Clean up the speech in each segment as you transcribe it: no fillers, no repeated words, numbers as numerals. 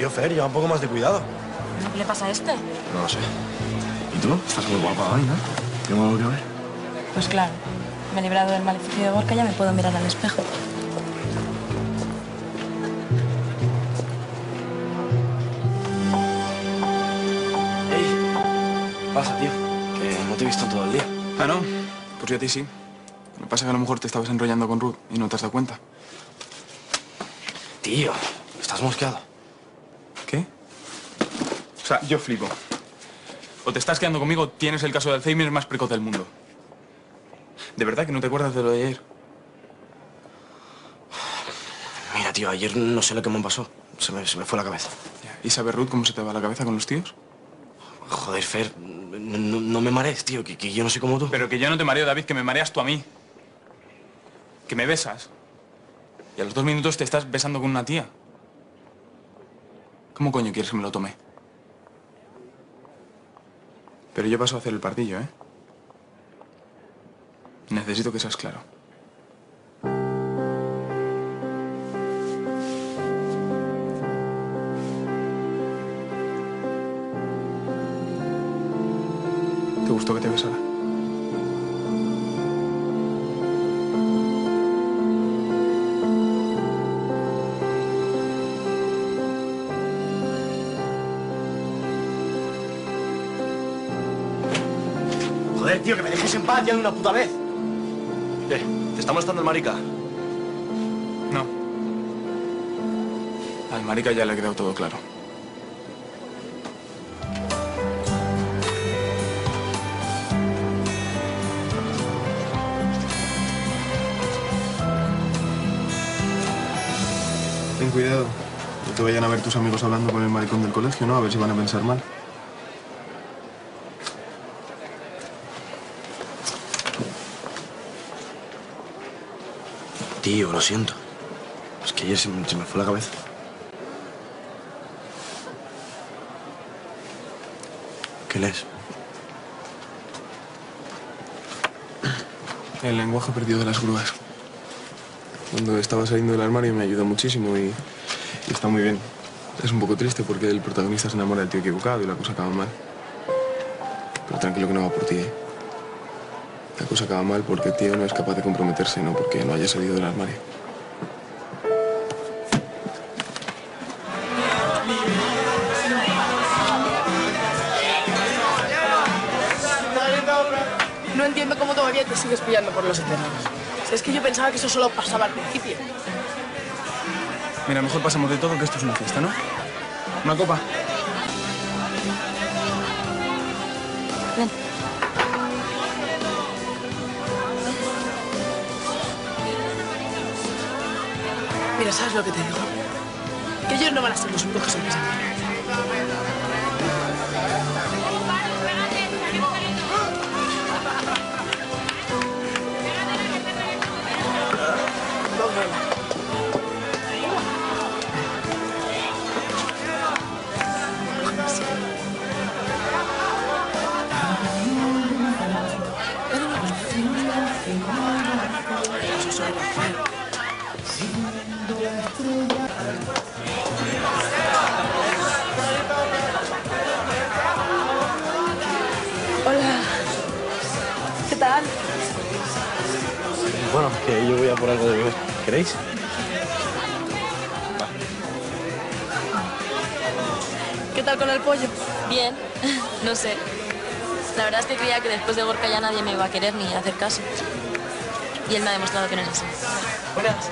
Tío, Fer, lleva un poco más de cuidado. ¿Qué le pasa a este? No lo sé. ¿Y tú? Estás muy guapa hoy, ¿no? ¿Tengo algo que ver? Pues claro, me he librado del maleficio de Gorka, ya me puedo mirar al espejo. Ey, pasa, tío. Que no te he visto en todo el día. Ah, ¿no? Pues yo a ti sí. Lo que pasa es que a lo mejor te estabas enrollando con Ruth y no te has dado cuenta. Tío, estás mosqueado. ¿Qué? O sea, yo flipo. O te estás quedando conmigo o tienes el caso de Alzheimer más precoz del mundo. ¿De verdad que no te acuerdas de lo de ayer? Mira, tío, ayer no sé lo que me pasó. Se me fue la cabeza. ¿Y sabes, Ruth, cómo se te va la cabeza con los tíos? Joder, Fer, no me marees, tío, que yo no soy como tú. Pero que yo no te mareo, David, que me mareas tú a mí. Que me besas. Y a los 2 minutos te estás besando con una tía. ¿Cómo coño quieres que me lo tome? Pero yo paso a hacer el pardillo, ¿eh? Necesito que seas claro. ¿Te gustó que te besara? Joder, tío, que me dejes en paz ya de una puta vez. ¿Qué? ¿Te está molestando el marica? No. Al marica ya le ha quedado todo claro. Ten cuidado. No te vayan a ver tus amigos hablando con el maricón del colegio, ¿no? A ver si van a pensar mal. Tío, lo siento. Es que ayer se me fue la cabeza. ¿Qué lees? El lenguaje perdido de las grúas. Cuando estaba saliendo del armario me ayudó muchísimo y está muy bien. Es un poco triste porque el protagonista se enamora del tío equivocado y la cosa acaba mal. Pero tranquilo que no va por ti, ¿eh? La cosa acaba mal porque el tío no es capaz de comprometerse, no porque no haya salido del armario. No entiendo cómo todavía te sigues pillando por los eternos. Es que yo pensaba que eso solo pasaba al principio. Mira, mejor pasamos de todo que esto es una fiesta, ¿no? ¿Una copa? Ven. Mira, ¿sabes lo que te digo? Que ellos no van a ser los únicos en pensar. Hola. ¿Qué tal? Bueno, que yo voy a por algo de beber. ¿Queréis? ¿Qué tal con el pollo? Bien, no sé. La verdad es que creía que después de Gorka ya nadie me iba a querer ni a hacer caso. Y él me ha demostrado que no es así. Buenas.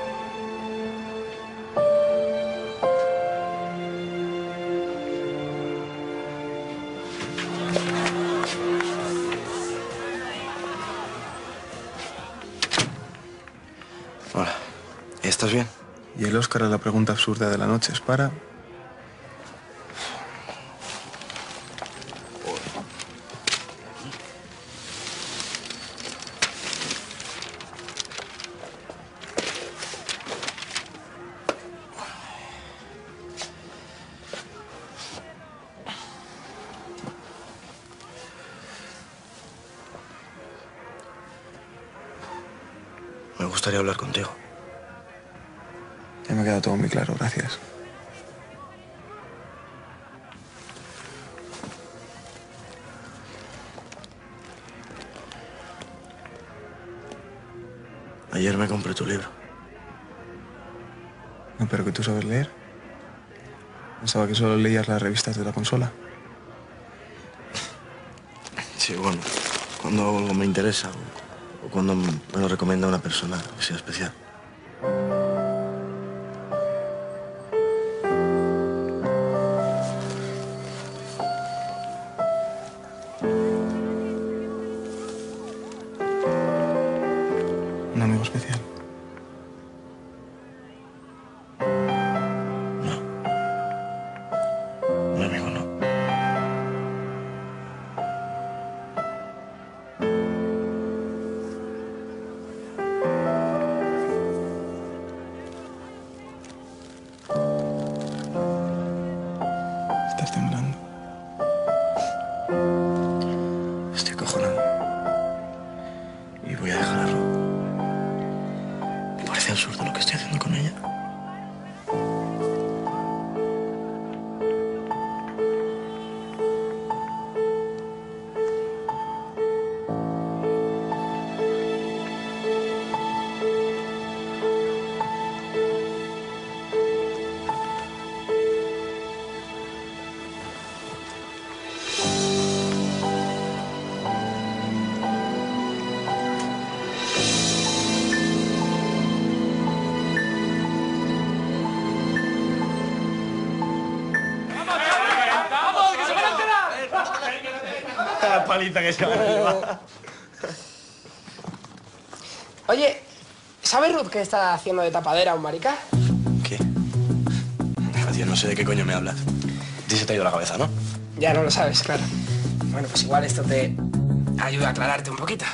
Hola. ¿Estás bien? Y el Óscar a la pregunta absurda de la noche es para... Me gustaría hablar contigo. Ya me ha quedado todo muy claro, gracias. Ayer me compré tu libro. No, pero que tú sabes leer. Pensaba que solo leías las revistas de la consola. Sí, bueno, cuando algo me interesa o cuando me lo recomienda una persona que sea especial. Un amigo especial. Un amigo no. Estás temblando. Estoy acojonado. Y voy a dejarlo. Me parece absurdo lo que estoy haciendo con ella. La paliza que se va a llevar. Oye, ¿sabes Ruth que está haciendo de tapadera a un marica? ¿Qué? Tío, no sé de qué coño me hablas. A ti se te ha ido la cabeza, ¿no? Ya no lo sabes, claro. Bueno, pues igual esto te ayuda a aclararte un poquito.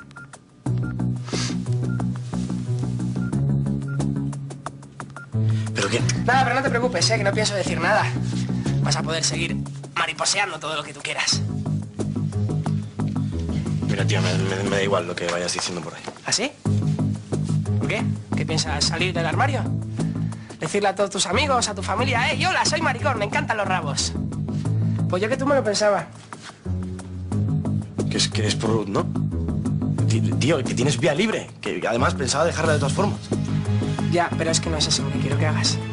¿Pero qué? Nada, pero no te preocupes, que no pienso decir nada. Vas a poder seguir mariposeando todo lo que tú quieras. Mira, tío, me da igual lo que vayas diciendo por ahí. ¿Ah, sí? ¿Por qué? ¿Qué piensas, salir del armario? Decirle a todos tus amigos, a tu familia, hola, soy maricón, me encantan los rabos. Pues yo que tú me lo pensaba. Que es por Ruth, ¿no? Tío, que tienes vía libre. Que además pensaba dejarla de todas formas. Ya, pero es que no es eso lo que quiero que hagas.